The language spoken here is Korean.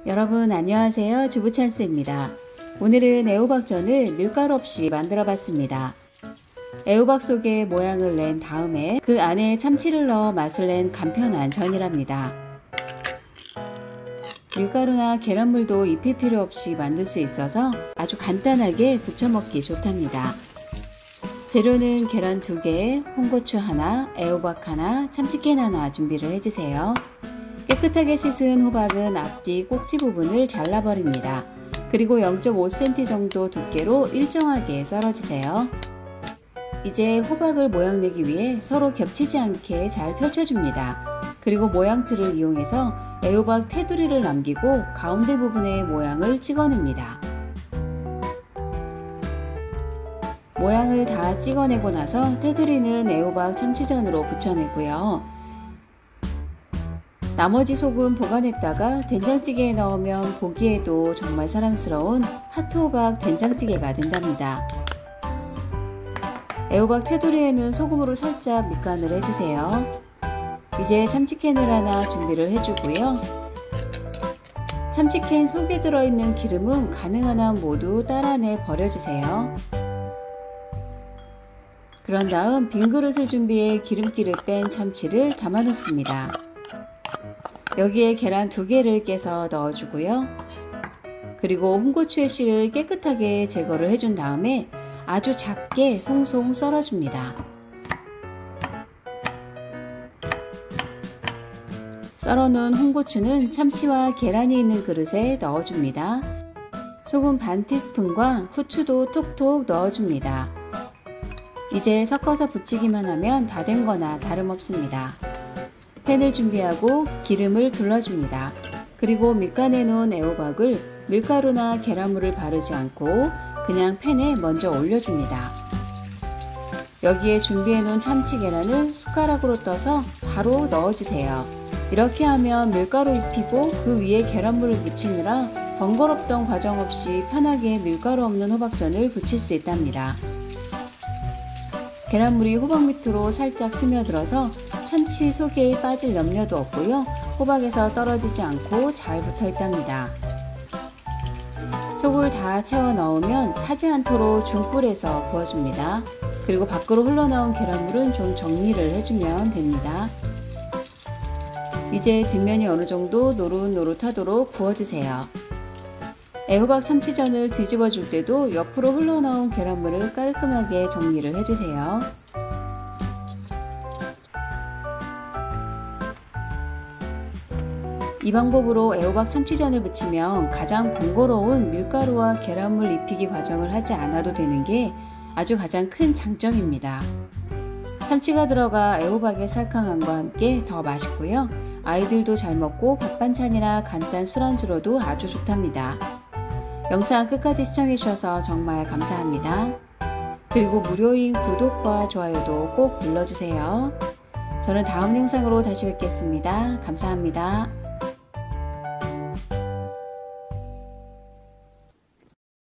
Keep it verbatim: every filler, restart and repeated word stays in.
여러분 안녕하세요. 주부찬스입니다. 오늘은 애호박전을 밀가루 없이 만들어 봤습니다. 애호박 속에 모양을 낸 다음에 그 안에 참치를 넣어 맛을 낸 간편한 전이랍니다. 밀가루나 계란물도 입힐 필요 없이 만들 수 있어서 아주 간단하게 부쳐 먹기 좋답니다. 재료는 계란 두 개, 홍고추 하나, 애호박 하나, 참치캔 하나 준비를 해주세요. 깨끗하게 씻은 호박은 앞뒤 꼭지 부분을 잘라버립니다. 그리고 영 점 오 센티미터 정도 두께로 일정하게 썰어주세요. 이제 호박을 모양 내기 위해 서로 겹치지 않게 잘 펼쳐줍니다. 그리고 모양틀을 이용해서 애호박 테두리를 남기고 가운데 부분의 모양을 찍어냅니다. 모양을 다 찍어내고 나서 테두리는 애호박 참치전으로 붙여내고요. 나머지 속은 보관했다가 된장찌개에 넣으면 보기에도 정말 사랑스러운 하트호박 된장찌개가 된답니다. 애호박 테두리에는 소금으로 살짝 밑간을 해주세요. 이제 참치캔을 하나 준비를 해주고요. 참치캔 속에 들어있는 기름은 가능한 한 모두 따라내 버려주세요. 그런 다음 빈 그릇을 준비해 기름기를 뺀 참치를 담아 놓습니다. 여기에 계란 두 개를 깨서 넣어주고요. 그리고 홍고추의 씨를 깨끗하게 제거를 해준 다음에 아주 작게 송송 썰어줍니다. 썰어놓은 홍고추는 참치와 계란이 있는 그릇에 넣어줍니다. 소금 반 티스푼과 후추도 톡톡 넣어줍니다. 이제 섞어서 부치기만 하면 다 된 거나 다름없습니다. 팬을 준비하고 기름을 둘러줍니다. 그리고 밑간에 놓은 애호박을 밀가루나 계란물을 바르지 않고 그냥 팬에 먼저 올려줍니다. 여기에 준비해 놓은 참치 계란을 숟가락으로 떠서 바로 넣어주세요. 이렇게 하면 밀가루 입히고 그 위에 계란물을 묻히느라 번거롭던 과정 없이 편하게 밀가루 없는 호박전을 부칠 수 있답니다. 계란물이 호박 밑으로 살짝 스며들어서 참치 속에 빠질 염려도 없고요. 호박에서 떨어지지 않고 잘 붙어 있답니다. 속을 다 채워 넣으면 타지 않도록 중불에서 구워줍니다. 그리고 밖으로 흘러나온 계란물은 좀 정리를 해주면 됩니다. 이제 뒷면이 어느 정도 노릇노릇하도록 구워주세요. 애호박 참치전을 뒤집어 줄 때도 옆으로 흘러나온 계란물을 깔끔하게 정리를 해주세요. 이 방법으로 애호박 참치전을 부치면 가장 번거로운 밀가루와 계란물 입히기 과정을 하지 않아도 되는 게 아주 가장 큰 장점입니다. 참치가 들어가 애호박의 살캉함과 함께 더 맛있고요. 아이들도 잘 먹고 밥 반찬이나 간단 술안주로도 아주 좋답니다. 영상 끝까지 시청해주셔서 정말 감사합니다. 그리고 무료인 구독과 좋아요도 꼭 눌러주세요. 저는 다음 영상으로 다시 뵙겠습니다. 감사합니다.